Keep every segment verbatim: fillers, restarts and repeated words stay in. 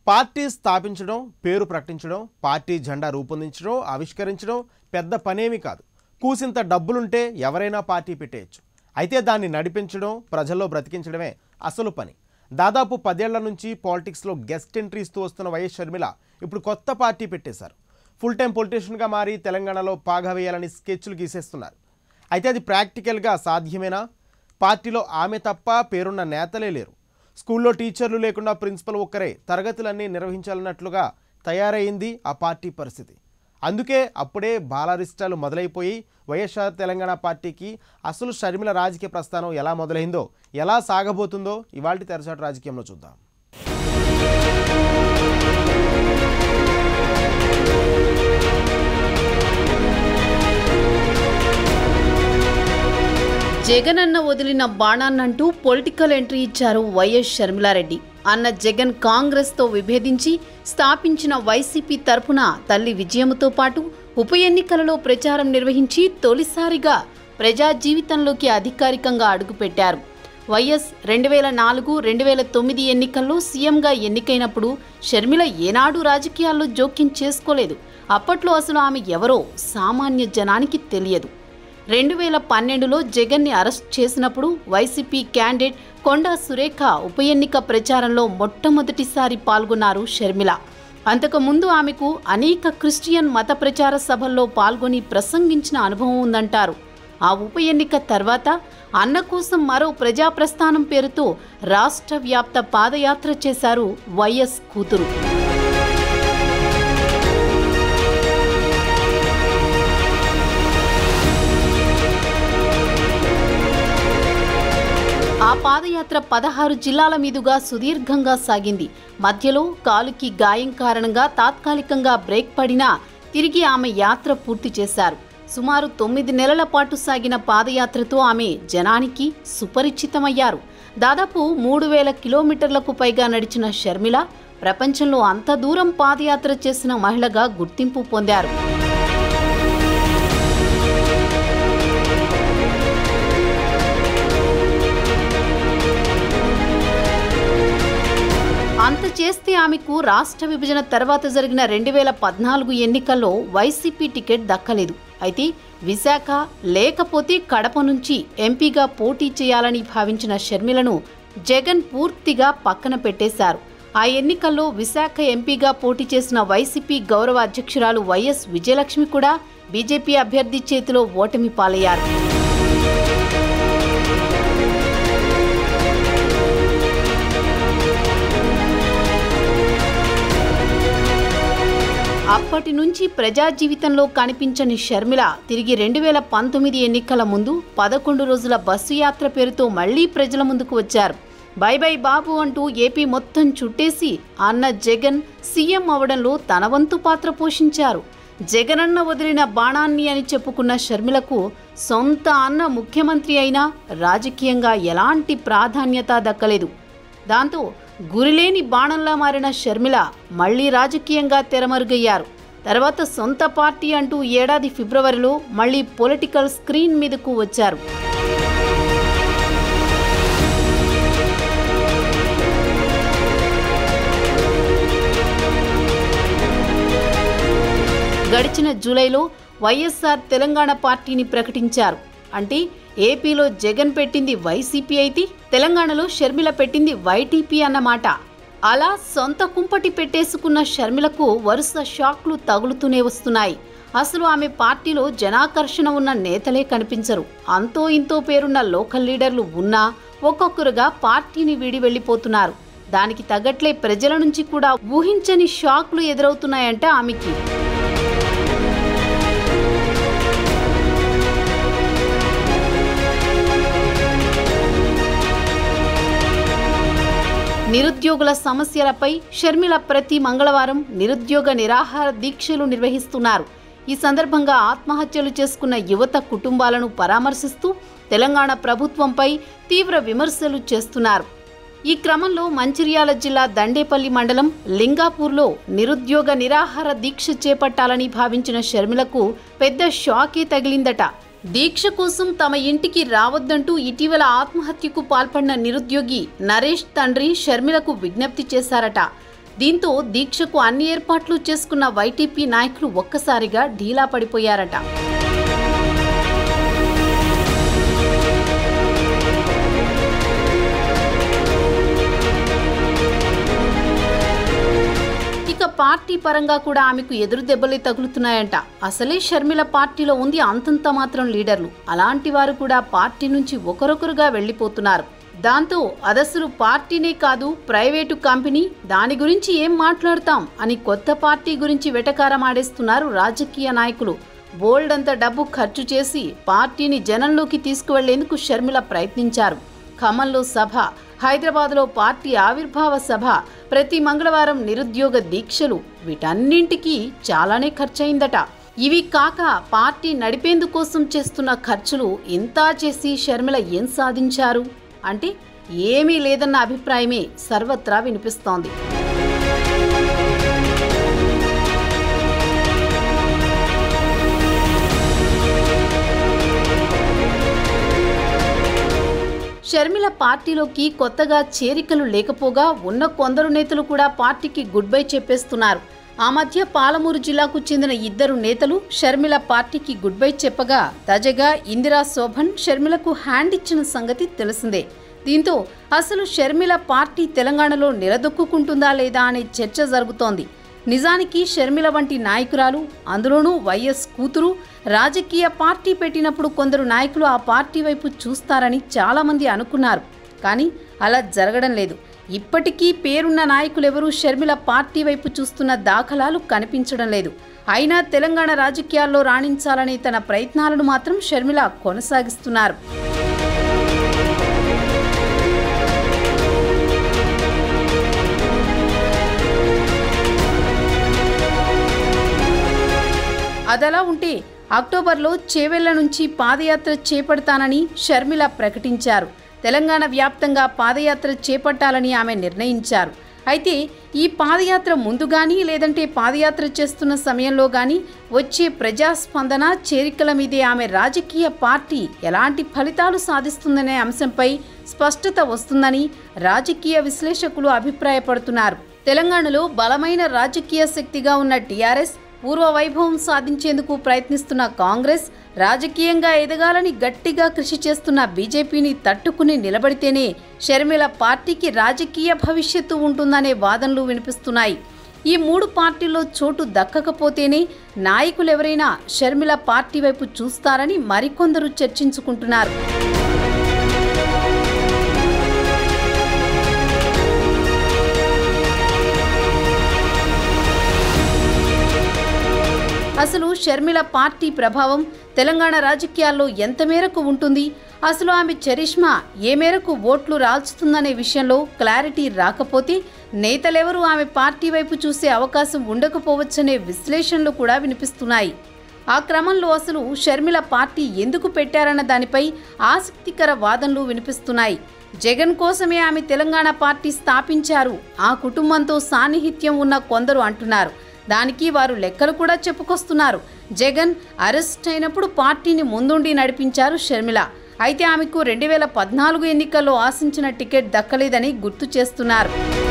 Party స్థాపించడం, పేరు ప్రకటించడం, పార్టీ జెండా రూపొందించడం, ఆవిష్కరించడం పెద్ద పనేమీ కాదు. కూసింత డబ్బులుంటే ఎవరైనా పార్టీ పెట్టేయచ్చు. అయితే దాన్ని నడిపించడం, ప్రజల్లో బ్రతికించడమే అసలు పని. దాదాపు పదేళ్ల నుంచి పాలిటిక్స్లో గెస్ట్ ఎంట్రీ ఇస్తూ వస్తున్న వైఎస్ షర్మిల ఇప్పుడు కొత్త పార్టీ పెట్టేశారు. ఫుల్ టైం పొలిటీషియన్గా మారి తెలంగాణలో పాగా వేయాలని స్కెచ్లు గీసేస్తున్నారు. అయితే అది ప్రాక్టికల్గా సాధ్యమేనా? పార్టీలో ఆమె తప్ప పేరున్న నేతలే లేరు. స్కూల్లో టీచర్లు లేకుండా ప్రిన్సిపల్ ఒక్కరే తరగతులన్నీ నిర్వహించాలన్నట్లుగా తయారైంది ఆ పార్టీ పరిస్థితి. అందుకే అప్పుడే బాలారిష్టాలు మొదలైపోయి వైఎస్ఆర్ తెలంగాణ పార్టీకి అసలు షర్మిల రాజకీయ ప్రస్థానం ఎలా మొదలైందో, ఎలా సాగబోతుందో ఇవాల్టి తెరచాటు రాజకీయంలో చూద్దాం. జగనన్న వదిలిన బాణాన్నంటూ పొలిటికల్ ఎంట్రీ ఇచ్చారు వైఎస్ షర్మిలారెడ్డి. అన్న జగన్ కాంగ్రెస్తో విభేదించి స్థాపించిన వైసీపీ తరపున తల్లి విజయముతో పాటు ఉప ఎన్నికలలో ప్రచారం నిర్వహించి తొలిసారిగా ప్రజా జీవితంలోకి అధికారికంగా అడుగుపెట్టారు. వైఎస్ రెండు వేల నాలుగు రెండు వేల తొమ్మిది ఎన్నికల్లో సీఎంగా ఎన్నికైనప్పుడు షర్మిల ఏనాడు రాజకీయాల్లో జోక్యం చేసుకోలేదు. అప్పట్లో అసలు ఆమె ఎవరో సామాన్య జనానికి తెలియదు. రెండు వేల పన్నెండులో జగన్ని అరెస్ట్ చేసినప్పుడు వైసీపీ క్యాండిడేట్ కొండా సురేఖ ఉప ఎన్నిక ప్రచారంలో మొట్టమొదటిసారి పాల్గొన్నారు షర్మిల. అంతకుముందు ఆమెకు అనేక క్రిస్టియన్ మత ప్రచార సభల్లో పాల్గొని ప్రసంగించిన అనుభవం ఉందంటారు. ఆ ఉప ఎన్నిక తర్వాత అన్న కోసం మరో ప్రజాప్రస్థానం పేరుతో రాష్ట్ర వ్యాప్త పాదయాత్ర చేశారు వైఎస్ కూతురు. ఆ పాదయాత్ర పదహారు జిల్లాల మీదుగా సుదీర్ఘంగా సాగింది. మధ్యలో కాలుకి గాయం కారణంగా తాత్కాలికంగా బ్రేక్ పడినా తిరిగి ఆమె యాత్ర పూర్తి చేశారు. సుమారు తొమ్మిది నెలల పాటు సాగిన పాదయాత్రతో ఆమె జనానికి సుపరిచితమయ్యారు. దాదాపు మూడు వేల కిలోమీటర్లకు పైగా నడిచిన షర్మిల ప్రపంచంలో అంత దూరం పాదయాత్ర చేసిన మహిళగా గుర్తింపు పొందారు. అంత చేస్తే ఆమెకు రాష్ట్ర విభజన తర్వాత జరిగిన రెండు వేల పద్నాలుగు ఎన్నికల్లో వైసీపీ టికెట్ దక్కలేదు. అయితే విశాఖ లేకపోతే కడప నుంచి ఎంపీగా పోటీ చేయాలని భావించిన షర్మిలను జగన్ పూర్తిగా పక్కన పెట్టేశారు. ఆ ఎన్నికల్లో విశాఖ ఎంపీగా పోటీ చేసిన వైసీపీ గౌరవ అధ్యక్షురాలు వైఎస్ విజయలక్ష్మి కూడా బీజేపీ అభ్యర్థి చేతిలో ఓటమి పాలయ్యారు. అప్పటి నుంచి ప్రజా జీవితంలో కనిపించని షర్మిల తిరిగి రెండు వేల పంతొమ్మిది ఎన్నికల ముందు పదకొండు రోజుల బస్సు యాత్ర పేరుతో మళ్లీ ప్రజల ముందుకు వచ్చారు. బై బై బాబు అంటూ ఏపీ మొత్తం చుట్టేసి అన్న జగన్ సీఎం అవడంలో తన వంతు పాత్ర పోషించారు. జగనన్న వదిలిన బాణాన్ని అని చెప్పుకున్న షర్మిలకు సొంత అన్న ముఖ్యమంత్రి అయినా రాజకీయంగా ఎలాంటి ప్రాధాన్యత దక్కలేదు. దాంతో గురిలేని బాణంలా మారిన షర్మిల మళ్లీ రాజకీయంగా తెరమరుగయ్యారు. తర్వాత సొంత పార్టీ అంటూ ఏడాది ఫిబ్రవరిలో మళ్లీ పొలిటికల్ స్క్రీన్ మీదకు వచ్చారు. గడిచిన జూలైలో వైఎస్ఆర్ తెలంగాణ పార్టీని ప్రకటించారు. అంటే ఏపీలో జగన్ పెట్టింది వైసీపీ అయితే తెలంగాణలో షర్మిల పెట్టింది వైటీపీ అన్నమాట. అలా సొంత కుంపటి పెట్టేసుకున్న షర్మిలకు వరుస షాక్లు తగులుతూనే వస్తున్నాయి. అసలు ఆమె పార్టీలో జనాకర్షణ ఉన్న నేతలే కనిపించరు. అంతో ఇంతో పేరున్న లోకల్ లీడర్లు ఉన్నా ఒక్కొక్కరుగా పార్టీని వీడి వెళ్లిపోతున్నారు. దానికి తగ్గట్లే ప్రజల నుంచి కూడా ఊహించని షాక్లు ఎదురవుతున్నాయంట ఆమెకి. నిరుద్యోగుల సమస్యలపై షర్మిల ప్రతి మంగళవారం నిరుద్యోగ నిరాహార దీక్షలు నిర్వహిస్తున్నారు. ఈ సందర్భంగా ఆత్మహత్యలు చేసుకున్న యువత కుటుంబాలను పరామర్శిస్తూ తెలంగాణ ప్రభుత్వంపై తీవ్ర విమర్శలు చేస్తున్నారు. ఈ క్రమంలో మంచిర్యాల జిల్లా దండేపల్లి మండలం లింగాపూర్లో నిరుద్యోగ నిరాహార దీక్ష చేపట్టాలని భావించిన షర్మిలకు పెద్ద షాకే తగిలిందట. దీక్ష కోసం తమ ఇంటికి రావద్దంటూ ఇటీవల ఆత్మహత్యకు పాల్పడిన నిరుద్యోగి నరేష్ తండ్రి షర్మిలకు విజ్ఞప్తి చేశారట. దీంతో దీక్షకు అన్ని ఏర్పాట్లు చేసుకున్న వైటీపీ నాయకులు ఒక్కసారిగా ఢీలా పడిపోయారట. ఇక పార్టీ పరంగా కూడా ఆమెకు ఎదురు దెబ్బలే తగులుతున్నాయంట. అసలే షర్మిల పార్టీలో ఉంది అంతంత మాత్రం లీడర్లు, అలాంటి వారు కూడా పార్టీ నుంచి ఒకరొకరుగా వెళ్లిపోతున్నారు. దాంతో అదసలు పార్టీనే కాదు ప్రైవేటు కంపెనీ, దాని గురించి ఏం మాట్లాడతాం అని కొత్త పార్టీ గురించి వెటకారమాడేస్తున్నారు రాజకీయ నాయకులు. బోల్డ్ అంత డబ్బు ఖర్చు చేసి పార్టీని జనంలోకి తీసుకువెళ్లేందుకు షర్మిల ప్రయత్నించారు. ఖమ్మంలో సభ, హైదరాబాద్లో పార్టీ ఆవిర్భావ సభ, ప్రతి మంగళవారం నిరుద్యోగ దీక్షలు, వీటన్నింటికీ చాలానే ఖర్చయిందట. ఇవి కాక పార్టీ నడిపేందుకోసం చేస్తున్న ఖర్చులు ఇంతా చేసి షర్మిల ఏం సాధించారు అంటే ఏమీ లేదన్న అభిప్రాయమే సర్వత్రా వినిపిస్తోంది. షర్మిల పార్టీలోకి కొత్తగా చేరికలు లేకపోగా ఉన్న కొందరు నేతలు కూడా పార్టీకి గుడ్ బై చెప్పేస్తున్నారు. ఆ మధ్య పాలమూరు జిల్లాకు చెందిన ఇద్దరు నేతలు షర్మిల పార్టీకి గుడ్ బై చెప్పగా తాజాగా ఇందిరా శోభన్ షర్మిలకు హ్యాండ్ ఇచ్చిన సంగతి తెలిసిందే. దీంతో అసలు షర్మిల పార్టీ తెలంగాణలో నిలదొక్కుంటుందా లేదా అనే చర్చ జరుగుతోంది. నిజానికి షర్మిల వంటి నాయకురాలు, అందులోనూ వైఎస్ కూతురు, రాజకీయ పార్టీ పెట్టినప్పుడు కొందరు నాయకులు ఆ పార్టీ వైపు చూస్తారని చాలామంది అనుకున్నారు. కానీ అలా జరగడం లేదు. ఇప్పటికీ పేరున్న నాయకులెవరూ షర్మిల పార్టీ వైపు చూస్తున్న దాఖలాలు కనిపించడం లేదు. అయినా తెలంగాణ రాజకీయాల్లో రాణించాలనే తన ప్రయత్నాలను మాత్రం షర్మిల కొనసాగిస్తున్నారు. అదలా ఉంటే అక్టోబర్లో చేవెళ్ల నుంచి పాదయాత్ర చేపడతానని షర్మిల ప్రకటించారు. తెలంగాణ వ్యాప్తంగా పాదయాత్ర చేపట్టాలని ఆమె నిర్ణయించారు. అయితే ఈ పాదయాత్ర ముందు గానీ లేదంటే పాదయాత్ర చేస్తున్న సమయంలో గానీ వచ్చే ప్రజాస్పందన, చేరికల మీదే ఆమె రాజకీయ పార్టీ ఎలాంటి ఫలితాలు సాధిస్తుందనే అంశంపై స్పష్టత వస్తుందని రాజకీయ విశ్లేషకులు అభిప్రాయపడుతున్నారు. తెలంగాణలో బలమైన రాజకీయ శక్తిగా ఉన్న టీఆర్ఎస్, పూర్వ వైభవం సాధించేందుకు ప్రయత్నిస్తున్న కాంగ్రెస్, రాజకీయంగా ఎదగాలని గట్టిగా కృషి చేస్తున్న బీజేపీని తట్టుకుని నిలబడితేనే షర్మిల పార్టీకి రాజకీయ భవిష్యత్తు ఉంటుందనే వాదనలు వినిపిస్తున్నాయి. ఈ మూడు పార్టీల్లో చోటు దక్కకపోతేనే నాయకులెవరైనా షర్మిల పార్టీ వైపు చూస్తారని మరికొందరు చర్చించుకుంటున్నారు. అసలు షర్మిల పార్టీ ప్రభావం తెలంగాణ రాజకీయాల్లో ఎంత మేరకు ఉంటుంది, అసలు ఆమె చరిష్మా ఏ మేరకు ఓట్లు రాల్చుతుందనే విషయంలో క్లారిటీ రాకపోతే నేతలెవరూ ఆమె పార్టీ వైపు చూసే అవకాశం ఉండకపోవచ్చనే విశ్లేషణలు కూడా వినిపిస్తున్నాయి. ఆ క్రమంలో అసలు షర్మిల పార్టీ ఎందుకు పెట్టారన్న దానిపై ఆసక్తికర వాదనలు వినిపిస్తున్నాయి. జగన్ కోసమే ఆమె తెలంగాణ పార్టీ స్థాపించారు, ఆ కుటుంబంతో సాన్నిహిత్యం ఉన్న కొందరు అంటున్నారు. దానికి వారు లెక్కలు కూడా చెప్పుకొస్తున్నారు. జగన్ అరెస్ట్ అయినప్పుడు పార్టీని ముందుండి నడిపించారు షర్మిల. అయితే ఆమెకు రెండు వేల పద్నాలుగు ఎన్నికల్లో ఆశించిన టికెట్ దక్కలేదని గుర్తు చేస్తున్నారు.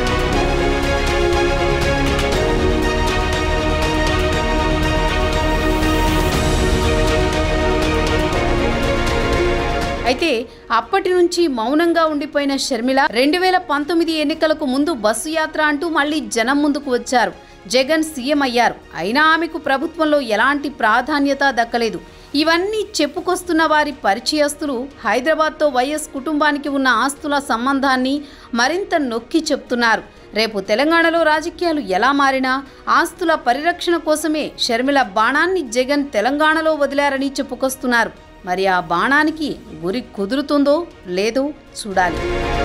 అయితే అప్పటి నుంచి మౌనంగా ఉండిపోయిన షర్మిల రెండు వేల పంతొమ్మిది ఎన్నికలకు ముందు బస్సు యాత్ర అంటూ మళ్లీ జనం ముందుకు వచ్చారు. జగన్ సీఎం అయ్యారు. అయినా ఆమెకు ప్రభుత్వంలో ఎలాంటి ప్రాధాన్యత దక్కలేదు. ఇవన్నీ చెప్పుకొస్తున్న వారి పరిచయస్తులు హైదరాబాద్తో వైఎస్ కుటుంబానికి ఉన్న ఆస్తుల సంబంధాన్ని మరింత నొక్కి చెప్తున్నారు. రేపు తెలంగాణలో రాజకీయాలు ఎలా మారినా ఆస్తుల పరిరక్షణ కోసమే షర్మిల బాణాన్ని జగన్ తెలంగాణలో వదిలారని చెప్పుకొస్తున్నారు. మరి ఆ బాణానికి గురి కుదురుతుందో లేదో చూడాలి.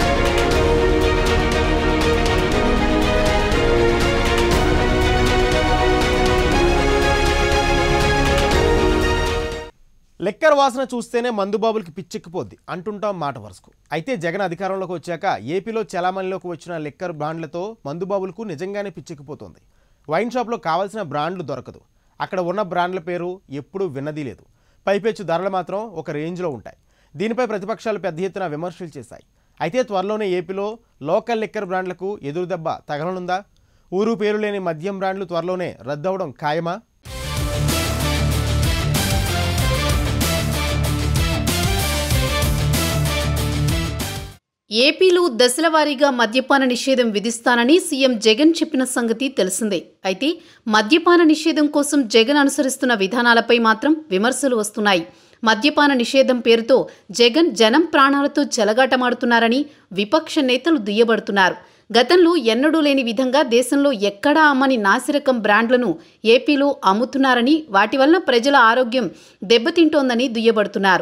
లెక్కర్ వాసన చూస్తేనే మందుబాబులకి పిచ్చెక్కిపోద్ది అంటుంటాం మాట వరుసకు. అయితే జగన్ అధికారంలోకి వచ్చాక ఏపీలో చలామణిలోకి వచ్చిన లెక్కర్ బ్రాండ్లతో మందుబాబులకు నిజంగానే పిచ్చెక్కిపోతుంది. వైన్ షాప్లో కావాల్సిన బ్రాండ్లు దొరకదు. అక్కడ ఉన్న బ్రాండ్ల పేరు ఎప్పుడూ విన్నది లేదు. పైపెచ్చు ధరలు మాత్రం ఒక రేంజ్లో ఉంటాయి. దీనిపై ప్రతిపక్షాలు పెద్ద ఎత్తున విమర్శలు చేశాయి. అయితే త్వరలోనే ఏపీలో లోకల్ లిక్కర్ బ్రాండ్లకు ఎదురుదెబ్బ తగలనుందా? ఊరు పేరు లేని మద్యం బ్రాండ్లు త్వరలోనే రద్దవడం ఖాయమా? ఏపీలో దశలవారీగా మద్యపాన నిషేధం విధిస్తానని సీఎం జగన్ చెప్పిన సంగతి తెలిసిందే. అయితే మద్యపాన నిషేధం కోసం జగన్ అనుసరిస్తున్న విధానాలపై మాత్రం విమర్శలు వస్తున్నాయి. మద్యపాన నిషేధం పేరుతో జగన్ జనం ప్రాణాలతో చెలగాటమాడుతున్నారని విపక్ష నేతలు దుయ్యబడుతున్నారు. గతంలో ఎన్నడూ లేని విధంగా దేశంలో ఎక్కడా అమ్మని నాసిరకం బ్రాండ్లను ఏపీలో అమ్ముతున్నారని, వాటి వలన ప్రజల ఆరోగ్యం దెబ్బతింటోందని దుయ్యబడుతున్నారు.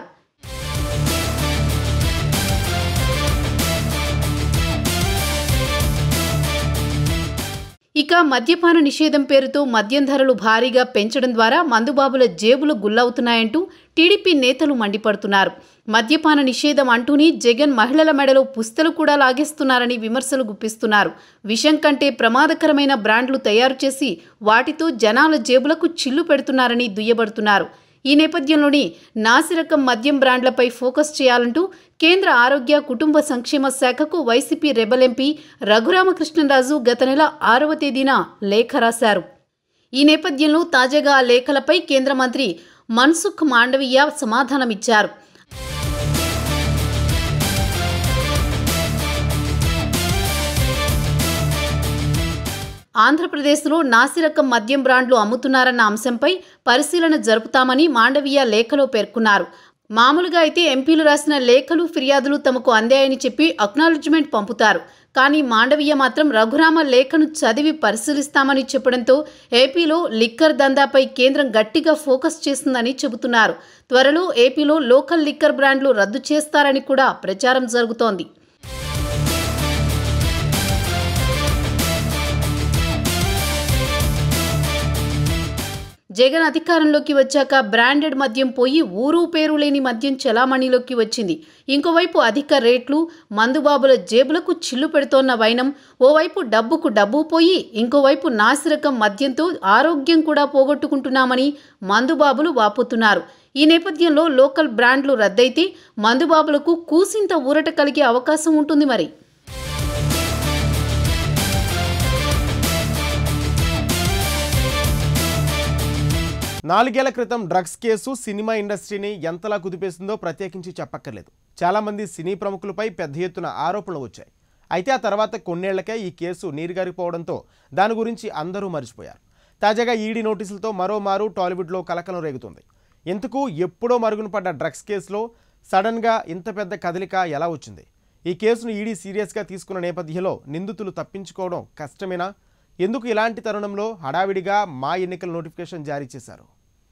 ఇక మద్యపాన నిషేధం పేరుతో మద్యం ధరలు భారీగా పెంచడం ద్వారా మందుబాబుల జేబులు గుల్లవుతున్నాయంటూ టీడీపీ నేతలు మండిపడుతున్నారు. మద్యపాన నిషేధం అంటూనే జగన్ మహిళల మెడలో పుస్తలు కూడా లాగేస్తున్నారని విమర్శలు గుప్పిస్తున్నారు. విషం కంటే ప్రమాదకరమైన బ్రాండ్లు తయారు చేసి వాటితో జనాల జేబులకు చిల్లు పెడుతున్నారని దుయ్యబడుతున్నారు. ఈ నేపథ్యంలోనే నాసిరకం మద్యం బ్రాండ్లపై ఫోకస్ చేయాలంటూ కేంద్ర ఆరోగ్య కుటుంబ సంక్షేమ శాఖకు వైసీపీ రెబల్ ఎంపీ రఘురామకృష్ణరాజు గత నెల ఆరవ తేదీన లేఖ రాశారు. ఈ నేపథ్యంలో తాజాగా ఆ లేఖలపై కేంద్ర మంత్రి మన్సుఖ్ మాండవీయ సమాధానమిచ్చారు. ఆంధ్రప్రదేశ్లో నాసిరకం మద్యం బ్రాండ్లు అమ్ముతున్నారన్న అంశంపై పరిశీలన జరుపుతామని మాండవీయ లేఖలో పేర్కొన్నారు. మామూలుగా అయితే ఎంపీలు రాసిన లేఖలు, ఫిర్యాదులు తమకు అందాయని చెప్పి అక్నాలెడ్జ్మెంట్ పంపుతారు. కానీ మాండవీయ మాత్రం రఘురామ లేఖను చదివి పరిశీలిస్తామని చెప్పడంతో ఏపీలో లిక్కర్ దందాపై కేంద్రం గట్టిగా ఫోకస్ చేస్తుందని చెబుతున్నారు. త్వరలో ఏపీలో లోకల్ లిక్కర్ బ్రాండ్లు రద్దు చేస్తారని కూడా ప్రచారం జరుగుతోంది. జగన్ అధికారంలోకి వచ్చాక బ్రాండెడ్ మద్యం పోయి ఊరు పేరు లేని మద్యం చలామణిలోకి వచ్చింది. ఇంకోవైపు అధిక రేట్లు మందుబాబుల జేబులకు చిల్లు పెడుతోన్న వైనం, ఓవైపు డబ్బుకు డబ్బు పోయి ఇంకోవైపు నాసిరకం మద్యంతో ఆరోగ్యం కూడా పోగొట్టుకుంటున్నామని మందుబాబులు వాపోతున్నారు. ఈ నేపథ్యంలో లోకల్ బ్రాండ్లు రద్దయితే మందుబాబులకు కూసింత ఊరట కలిగే అవకాశం ఉంటుంది. మరి నాలుగేళ్ల క్రితం డ్రగ్స్ కేసు సినిమా ఇండస్ట్రీని ఎంతలా కుదిపేసిందో ప్రత్యేకించి చెప్పక్కర్లేదు. చాలామంది సినీ ప్రముఖులపై పెద్ద ఎత్తున ఆరోపణలు వచ్చాయి. అయితే ఆ తర్వాత కొన్నేళ్లకే ఈ కేసు నీరుగారిపోవడంతో దాని గురించి అందరూ మర్చిపోయారు. తాజాగా ఈడీ నోటీసులతో మరోమారు టాలీవుడ్లో కలకలం రేగుతుంది. ఎందుకు ఎప్పుడో మరుగున పడ్డ డ్రగ్స్ కేసులో సడన్గా ఇంత పెద్ద కదలిక ఎలా వచ్చింది? ఈ కేసును ఈడీ సీరియస్గా తీసుకున్న నేపథ్యంలో నిందితులు తప్పించుకోవడం కష్టమేనా? ఎందుకు ఇలాంటి తరుణంలో హడావిడిగా మా ఎన్నికల నోటిఫికేషన్ జారీ చేశారు?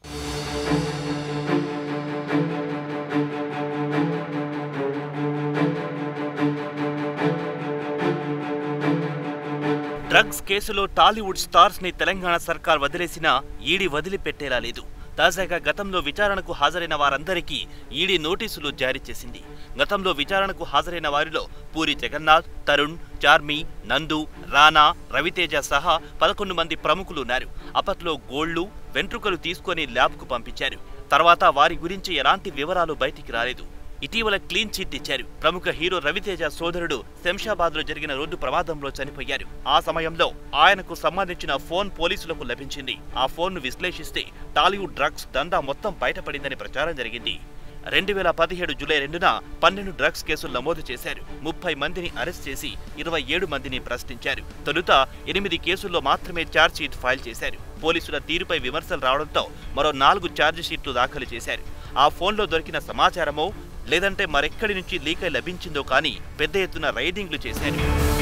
డ్రగ్స్ కేసులో టాలీవుడ్ స్టార్స్ ని తెలంగాణ సర్కార్ వదిలేసినా ఈడీ వదిలిపెట్టేలా లేదు. తాజాగా గతంలో విచారణకు హాజరైన వారందరికీ ఈడీ నోటీసులు జారీ చేసింది. గతంలో విచారణకు హాజరైన వారిలో పూరి జగన్నాథ్, తరుణ్, చార్మి, నందు, రానా, రవితేజ సహా పదకొండు మంది ప్రముఖులున్నారు. అప్పట్లో గోళ్లు, వెంట్రుకలు తీసుకుని ల్యాబ్కు పంపించారు. తర్వాత వారి గురించి ఎలాంటి వివరాలు బయటికి రాలేదు. ఇటీవల క్లీన్ చిట్ ఇచ్చారు. ప్రముఖ హీరో రవితేజ సోదరుడు శంషాబాద్ లో జరిగిన రోడ్డు ప్రమాదంలో చనిపోయారు. ఆ సమయంలో ఆయనకు సంబంధించిన ఫోన్ పోలీసులకు లభించింది. ఆ ఫోన్ ను విశ్లేషిస్తే టాలీవుడ్ డ్రగ్స్ దందా మొత్తం బయటపడిందని ప్రచారం జరిగింది. రెండు వేల పదిహేడు జూలై రెండున పన్నెండు డ్రగ్స్ కేసులు నమోదు చేశారు. ముప్పై మందిని అరెస్ట్ చేసి ఇరవై ఏడు మందిని ప్రశ్నించారు. తొలుత ఎనిమిది కేసుల్లో మాత్రమే ఛార్జ్ షీట్ ఫైల్ చేశారు. పోలీసుల తీరుపై విమర్శలు రావడంతో మరో నాలుగు ఛార్జ్ షీట్లు దాఖలు చేశారు. ఆ ఫోన్లో దొరికిన సమాచారమో లేదంటే మరెక్కడి నుంచి లీకై లభించిందో కానీ పెద్ద ఎత్తున రైడింగ్లు చేశారు.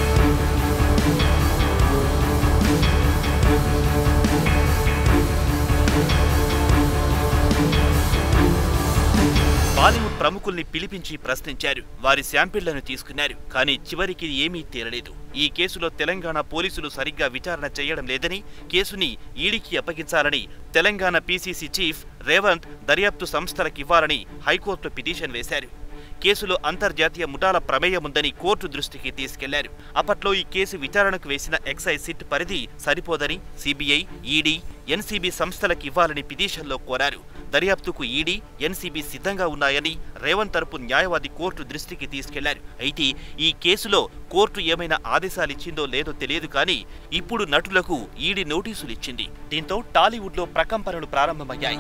బాలీవుడ్ ప్రముఖుల్ని పిలిపించి ప్రశ్నించారు. వారి శాంపిళ్లను తీసుకున్నారు. కానీ చివరికి ఏమీ తేలలేదు. ఈ కేసులో తెలంగాణ పోలీసులు సరిగ్గా విచారణ చేయడం లేదని, కేసుని ఈడీకి అప్పగించాలని తెలంగాణ పీసీసీ చీఫ్ రేవంత్ దర్యాప్తు సంస్థలకివ్వాలని హైకోర్టు పిటిషన్ వేశారు. కేసులో అంతర్జాతీయ ముఠాల ప్రమేయం ఉందని కోర్టు దృష్టికి తీసుకెళ్లారు. అప్పట్లో ఈ కేసు విచారణకు వేసిన ఎక్సైజ్ సిట్ పరిధి సరిపోదని సిబిఐ, ఈడీ, ఎన్సీబీ సంస్థలకు ఇవ్వాలని పిటిషన్లో కోరారు. దర్యాప్తుకు ఈడీ, ఎన్సీబీ సిద్ధంగా ఉన్నాయని రేవంత్ తరపు న్యాయవాది కోర్టు దృష్టికి తీసుకెళ్లారు. అయితే ఈ కేసులో కోర్టు ఏమైనా ఆదేశాలిచ్చిందో లేదో తెలియదు కానీ ఇప్పుడు నటులకు ఈడీ నోటీసులు ఇచ్చింది. దీంతో టాలీవుడ్లో ప్రకంపనలు ప్రారంభమయ్యాయి.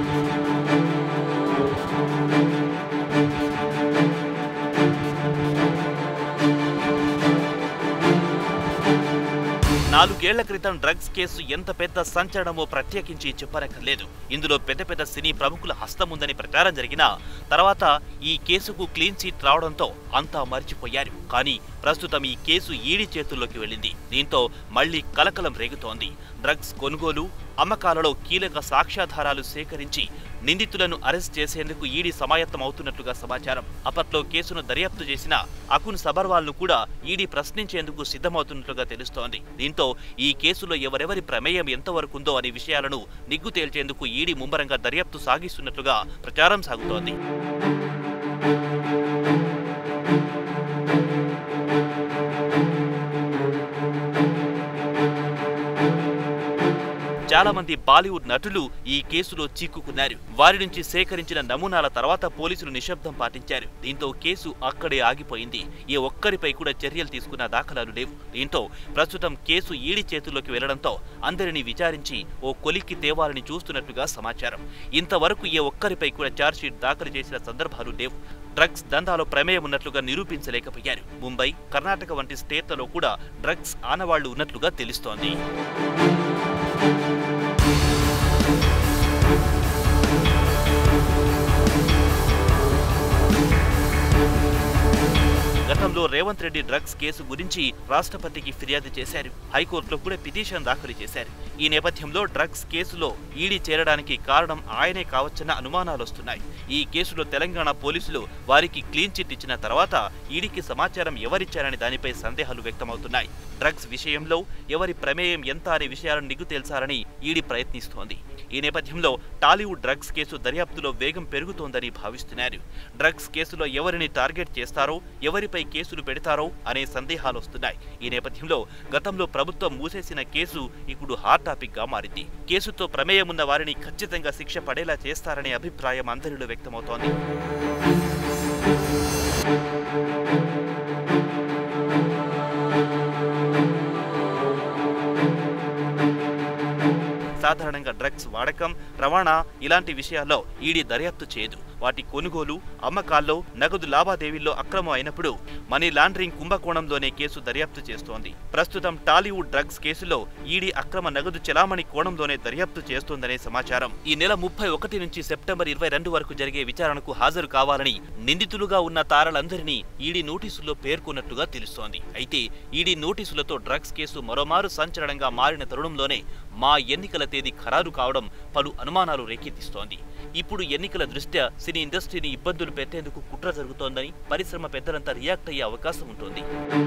నాలుగేళ్ల క్రితం డ్రగ్స్ కేసు ఎంత పెద్ద సంచలనమో ప్రత్యేకించి చెప్పనక్కర్లేదు. ఇందులో పెద్ద పెద్ద సినీ ప్రముఖుల హస్తం ఉందని ప్రచారం జరిగినా తర్వాత ఈ కేసుకు క్లీన్ చీట్ రావడంతో అంతా మర్చిపోయారు. కానీ ప్రస్తుతం ఈ కేసు ఈడీ చేతుల్లోకి వెళ్ళింది. దీంతో మళ్లీ కలకలం రేగుతోంది. డ్రగ్స్ కొనుగోలు, అమ్మకాలలో కీలక సాక్ష్యాధారాలు సేకరించి నిందితులను అరెస్ట్ చేసేందుకు ఈడీ సమాయత్తం అవుతున్నట్లుగా సమాచారం. అప్పట్లో కేసును దర్యాప్తు చేసిన అకున్ సబర్వాల్ ను కూడా ఈడీ ప్రశ్నించేందుకు సిద్ధమవుతున్నట్లుగా తెలుస్తోంది. దీంతో ఈ కేసులో ఎవరెవరి ప్రమేయం ఎంతవరకుందో అనే విషయాలను నిగ్గు తేల్చేందుకు ఈడీ ముమ్మరంగా దర్యాప్తు సాగిస్తున్నట్లుగా ప్రచారం సాగుతోంది. చాలా మంది బాలీవుడ్ నటులు ఈ కేసులో చిక్కుకున్నారు. వారి నుంచి సేకరించిన నమూనాల తర్వాత పోలీసులు నిశ్శబ్దం పాటించారు. దీంతో కేసు అక్కడే ఆగిపోయింది. ఏ ఒక్కరిపై కూడా చర్యలు తీసుకున్న దాఖలాలు లేవు. దీంతో ప్రస్తుతం కేసు ఈడీ చేతుల్లోకి వెళ్లడంతో అందరినీ విచారించి ఓ కొలిక్కి తేవాలని చూస్తున్నట్లుగా సమాచారం. ఇంతవరకు ఏ ఒక్కరిపై కూడా ఛార్జ్షీట్ దాఖలు చేసిన సందర్భాలు లేవు. డ్రగ్స్ దందాలో ప్రమేయం ఉన్నట్లుగా నిరూపించలేకపోయారు. ముంబై, కర్ణాటక వంటి స్టేట్లలో కూడా డ్రగ్స్ ఆనవాళ్లు ఉన్నట్లుగా తెలుస్తోంది. గతంలో రేవంత్ రెడ్డి డ్రగ్స్ కేసు గురించి రాష్ట్రపతికి ఫిర్యాదు చేశారు. హైకోర్టులో కూడా పిటిషన్ దాఖలు చేశారు. ఈ నేపథ్యంలో డ్రగ్స్ కేసులో ఈడీ చేరడానికి కారణం ఆయనే కావచ్చన్న అనుమానాలొస్తున్నాయి. ఈ కేసులో తెలంగాణ పోలీసులు వారికి క్లీన్ చిట్ ఇచ్చిన తర్వాత ఈడీకి సమాచారం ఎవరిచ్చారని దానిపై సందేహాలు వ్యక్తమవుతున్నాయి. డ్రగ్స్ విషయంలో ఎవరి ప్రమేయం ఎంత అనే విషయాలను నిగ్గు తేల్చాలని ఈడీ ప్రయత్నిస్తోంది. ఈ నేపథ్యంలో టాలీవుడ్ డ్రగ్స్ కేసు దర్యాప్తులో వేగం పెరుగుతోందని భావిస్తున్నారు. డ్రగ్స్ కేసులో ఎవరిని టార్గెట్ చేస్తారో, ఎవరిపై కేసులు పెడతారో అనే సందేహాలు వస్తున్నాయి. ఈ నేపథ్యంలో గతంలో ప్రభుత్వం మూసేసిన కేసు ఇప్పుడు హాట్ టాపిక్ గా మారింది. కేసుతో ప్రమేయం ఉన్న వారిని ఖచ్చితంగా శిక్ష పడేలా చేస్తారనే అభిప్రాయం అందరిలో వ్యక్తమవుతోంది. సాధారణంగా డ్రగ్స్ వాడకం, రవాణా ఇలాంటి విషయాల్లో ఈడీ దర్యాప్తు చేయదు. వాటి కొనుగోలు, అమ్మకాల్లో, నగదు లావాదేవీల్లో అక్రమం అయినప్పుడు మనీ లాండరింగ్ కుంభకోణంలోనే కేసు దర్యాప్తు చేస్తోంది. ప్రస్తుతం టాలీవుడ్ డ్రగ్స్ కేసులో ఈడీ అక్రమ నగదు చెలామణి కోణంలోనే దర్యాప్తు చేస్తోందనే సమాచారం. ఈ నెల ముప్పై ఒకటి నుంచి సెప్టెంబర్ ఇరవై రెండు వరకు జరిగే విచారణకు హాజరు కావాలని నిందితులుగా ఉన్న తారలందరినీ ఈడీ నోటీసుల్లో పేర్కొన్నట్లుగా తెలుస్తోంది. అయితే ఈడీ నోటీసులతో డ్రగ్స్ కేసు మరోమారు సంచలనంగా మారిన తరుణంలోనే మా ఎన్నికల తేదీ ఖరారు కావడం పలు అనుమానాలు రేకెత్తిస్తోంది. ఇప్పుడు ఎన్నికల దృష్ట్యా సినీ ఇండస్ట్రీని ఇబ్బందులు పెట్టేందుకు కుట్ర జరుగుతోందని పరిశ్రమ పెద్దలంతా రియాక్ట్ అయ్యే అవకాశం ఉంటుంది.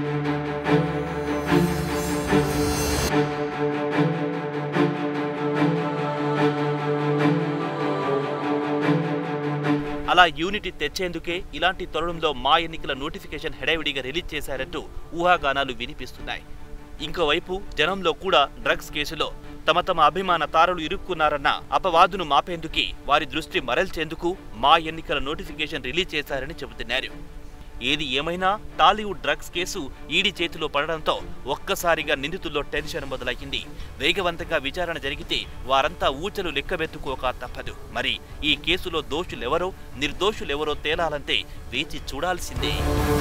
అలా యూనిటీ తెచ్చేందుకే ఇలాంటి తరుణంలో మా ఎన్నికల నోటిఫికేషన్ హెడావిడిగా రిలీజ్ చేశారంటూ ఊహాగానాలు వినిపిస్తున్నాయి. ఇంకోవైపు జనంలో కూడా డ్రగ్స్ కేసులో తమ తమ అభిమాన తారలు ఇరుక్కున్నారన్న అపవాదును మాపేందుకు, వారి దృష్టి మరల్చేందుకు మా ఎన్నికల నోటిఫికేషన్ రిలీజ్ చేశారని చెబుతున్నారు. ఏది ఏమైనా టాలీవుడ్ డ్రగ్స్ కేసు ఈడీ చేతిలో పడడంతో ఒక్కసారిగా నిందితుల్లో టెన్షన్ మొదలయ్యింది. వేగవంతంగా విచారణ జరిగితే వారంతా ఊచలు లెక్కబెట్టుకోక తప్పదు. మరి ఈ కేసులో దోషులెవరో, నిర్దోషులెవరో తేలాలంటే వేచి చూడాల్సిందే.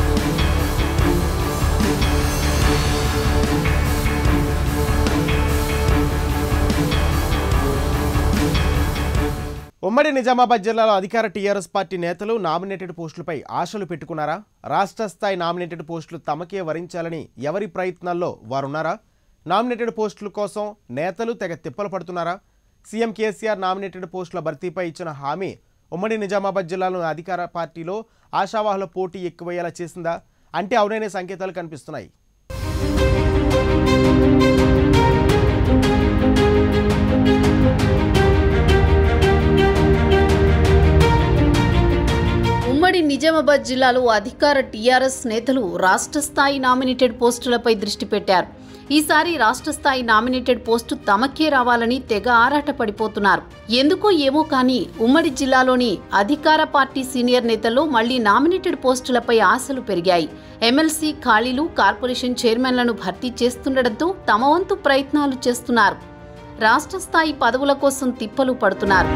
ఉమ్మడి నిజామాబాద్ జిల్లాలో అధికార టీఆర్ఎస్ పార్టీ నేతలు నామినేటెడ్ పోస్టులపై ఆశలు పెట్టుకున్నారా? రాష్ట్ర స్థాయి నామినేటెడ్ పోస్టులు తమకే వరించాలని ఎవరి ప్రయత్నాల్లో వారున్నారా? నామినేటెడ్ పోస్టుల కోసం నేతలు తెగ తిప్పలు పడుతున్నారా? సీఎం కేసీఆర్ నామినేటెడ్ పోస్టుల భర్తీపై ఇచ్చిన హామీ ఉమ్మడి నిజామాబాద్ జిల్లాలో అధికార పార్టీలో ఆశావాహుల పోటీ ఎక్కువయ్యేలా చేసిందా అంటే అవుననే సంకేతాలు కనిపిస్తున్నాయి. ఉమ్మడి నిజామాబాద్ జిల్లాలో అధికార టీఆర్ఎస్ నేతలు రాష్ట్ర స్థాయి నామినేటెడ్ పోస్టులపై దృష్టి పెట్టారు. ఈసారి రాష్ట్ర స్థాయి నామినేటెడ్ పోస్టు తమకే రావాలని తెగ ఆరాట పడిపోతున్నారు. ఎందుకో ఏమో కానీ ఉమ్మడి జిల్లాలోని అధికార పార్టీ సీనియర్ నేతల్లో మళ్లీ నామినేటెడ్ పోస్టులపై ఆశలు పెరిగాయి. ఎమ్మెల్సీ ఖాళీలు, కార్పొరేషన్ చైర్మన్లను భర్తీ చేస్తుండటంతో తమ వంతు ప్రయత్నాలు చేస్తున్నారు. రాష్ట్ర స్థాయి పదవుల కోసం తిప్పలు పడుతున్నారు.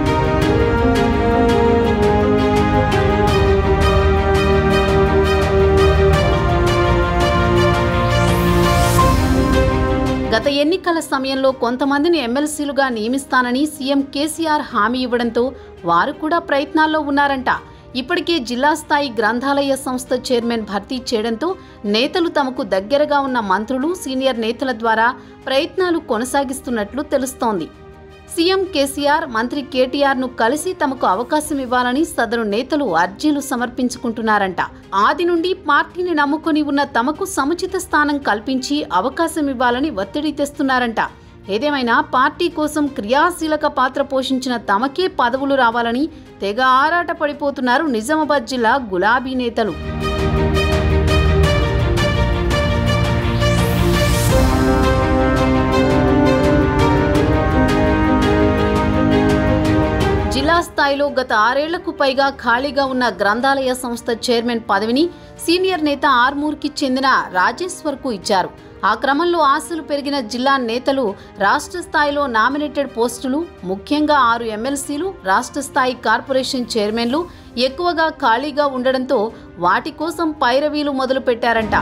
గత ఎన్నికల సమయంలో కొంతమందిని ఎమ్మెల్సీలుగా నియమిస్తానని సీఎం కేసీఆర్ హామీ ఇవ్వడంతో వారు కూడా ప్రయత్నాల్లో ఉన్నారంట. ఇప్పటికే జిల్లా స్థాయి గ్రంథాలయ సంస్థ చైర్మన్ భర్తీ చేయడంతో నేతలు తమకు దగ్గరగా ఉన్న మంత్రులు, సీనియర్ నేతల ద్వారా ప్రయత్నాలు కొనసాగిస్తున్నట్లు తెలుస్తోంది. సీఎం కేసీఆర్, మంత్రి కేటీఆర్ ను కలిసి తమకు అవకాశం ఇవ్వాలని సదరు నేతలు అర్జీలు సమర్పించుకుంటున్నారంట. ఆది నుండి పార్టీని నమ్ముకొని ఉన్న తమకు సముచిత స్థానం కల్పించి అవకాశం ఇవ్వాలని ఒత్తిడి తెస్తున్నారంట. ఏదేమైనా పార్టీ కోసం క్రియాశీలక పాత్ర పోషించిన తమకే పదవులు రావాలని తెగ ఆరాట పడిపోతున్నారు నిజామాబాద్ జిల్లా గులాబీ నేతలు. జిల్లా స్థాయిలో గత ఆరేళ్లకు పైగా ఖాళీగా ఉన్న గ్రంథాలయ సంస్థ చైర్మన్ పదవిని సీనియర్ నేత ఆర్మూర్కి చెందిన రాజేశ్వర్కు ఇచ్చారు. ఆ క్రమంలో ఆశలు పెరిగిన జిల్లా నేతలు రాష్ట్ర స్థాయిలో నామినేటెడ్ పోస్టులు, ముఖ్యంగా ఆరు ఎమ్మెల్సీలు, రాష్ట్ర స్థాయి కార్పొరేషన్ చైర్మన్లు ఎక్కువగా ఖాళీగా ఉండడంతో వాటి కోసం పైరవీలు మొదలుపెట్టారంట.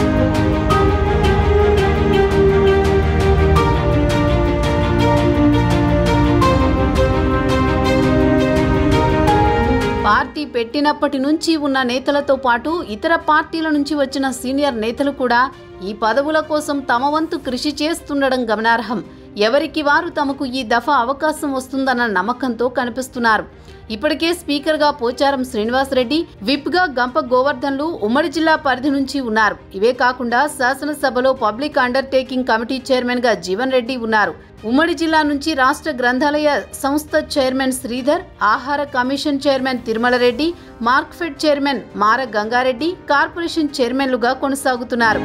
పార్టీ పెట్టినప్పటి నుంచి ఉన్న నేతలతో పాటు ఇతర పార్టీల నుంచి వచ్చిన సీనియర్ నేతలు కూడా ఈ పదవుల కోసం తమ వంతు కృషి చేస్తుండడం గమనార్హం. ఎవరికి వారు తమకు ఈ దఫా అవకాశం వస్తుందన్న నమ్మకంతో కనిపిస్తున్నారు. ఇప్పటికే స్పీకర్గా పోచారం శ్రీనివాసరెడ్డి, విప్గా గంప గోవర్ధన్లు ఉమ్మడి జిల్లా పరిధి నుంచి ఉన్నారు. ఇవే కాకుండా శాసనసభలో పబ్లిక్ అండర్టేకింగ్ కమిటీ చైర్మన్గా జీవన్ రెడ్డి ఉన్నారు. ఉమ్మడి జిల్లా నుంచి రాష్ట్ర గ్రంథాలయ సంస్థ చైర్మన్ శ్రీధర్, ఆహార commission chairman Tirumala Reddy, Markfed chairman Mara Ganga Reddy corporation చైర్మన్లుగా కొనసాగుతున్నారు.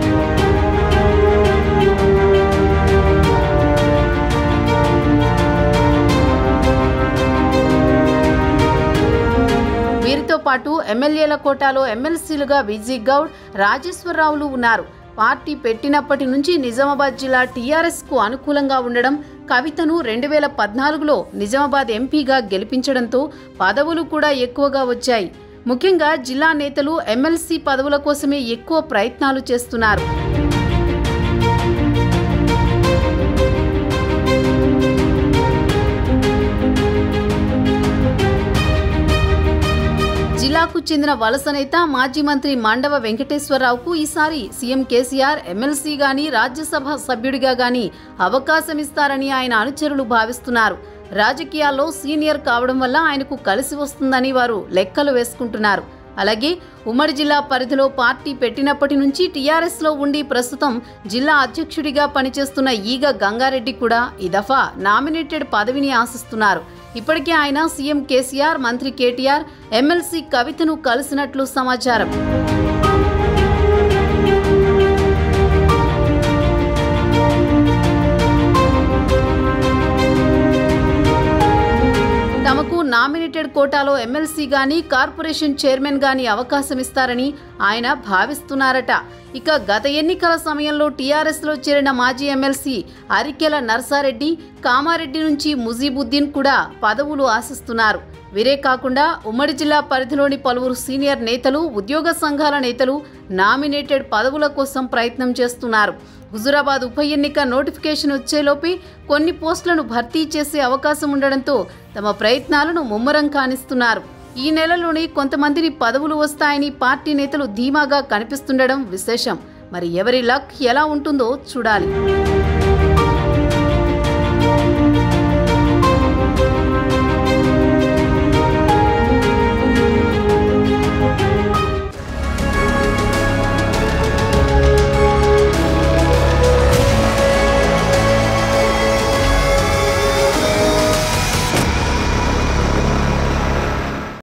వీరితో పాటు ఎమ్మెల్యేల కోటాలో ఎమ్మెల్సీలుగా విజయ్ గౌడ్, రాజేశ్వరరావులు ఉన్నారు. పార్టీ పెట్టినప్పటి నుంచి నిజామాబాద్ జిల్లా టీఆర్ఎస్ కు అనుకూలంగా ఉండడం, కవితను రెండు వేల పద్నాలుగులో నిజామాబాద్ ఎంపీగా గెలిపించడంతో పదవులు కూడా ఎక్కువగా వచ్చాయి. ముఖ్యంగా జిల్లా నేతలు ఎమ్మెల్సీ పదవుల కోసమే ఎక్కువ ప్రయత్నాలు చేస్తున్నారు. జిల్లాకు చెందిన వలస నేత, మాజీ మంత్రి మండవ వెంకటేశ్వరరావుకు ఈసారి సీఎం కేసీఆర్ ఎమ్మెల్సీ గాని, రాజ్యసభ సభ్యుడిగా గాని అవకాశం ఇస్తారని ఆయన అనుచరులు భావిస్తున్నారు. రాజకీయాల్లో సీనియర్ కావడం వల్ల ఆయనకు కలిసి వస్తుందని వారు లెక్కలు వేసుకుంటున్నారు. అలాగే ఉమ్మడి జిల్లా పరిధిలో పార్టీ పెట్టినప్పటి నుంచి టీఆర్ఎస్ లో ఉండి ప్రస్తుతం జిల్లా అధ్యక్షుడిగా పనిచేస్తున్న ఈగ గంగారెడ్డి కూడా ఈ దఫా నామినేటెడ్ పదవిని ఆశిస్తున్నారు. ఇప్పటికే ఆయన సీఎం కేసీఆర్, మంత్రి కేటీఆర్, ఎమ్మెల్సీ కవితను కలిసినట్లు సమాచారం. తమకు నామినేటెడ్ కోటాలో ఎమ్మెల్సీ గాని, కార్పొరేషన్ చైర్మన్ గాని అవకాశం ఇస్తారని ఆయన భావిస్తున్నారట. ఇక గత ఎన్నికల సమయంలో టీఆర్ఎస్ లో చేరిన మాజీ ఎమ్మెల్సీ అరికెల నర్సారెడ్డి, కామారెడ్డి నుంచి ముజీబుద్దీన్ కూడా పదవులు ఆశిస్తున్నారు. వీరే కాకుండా ఉమ్మడి జిల్లా పరిధిలోని పలువురు సీనియర్ నేతలు, ఉద్యోగ సంఘాల నేతలు నామినేటెడ్ పదవుల కోసం ప్రయత్నం చేస్తున్నారు. హుజూరాబాద్ ఉప ఎన్నిక నోటిఫికేషన్ వచ్చేలోపే కొన్ని పోస్టులను భర్తీ చేసే అవకాశం ఉండడంతో తమ ప్రయత్నాలను ముమ్మరం కానిస్తున్నారు. ఈ నెలలోనే కొంతమందిని పదవులు వస్తాయని పార్టీ నేతలు ధీమాగా కనిపిస్తుండడం విశేషం. మరి ఎవరి లక్ ఎలా ఉంటుందో చూడాలి.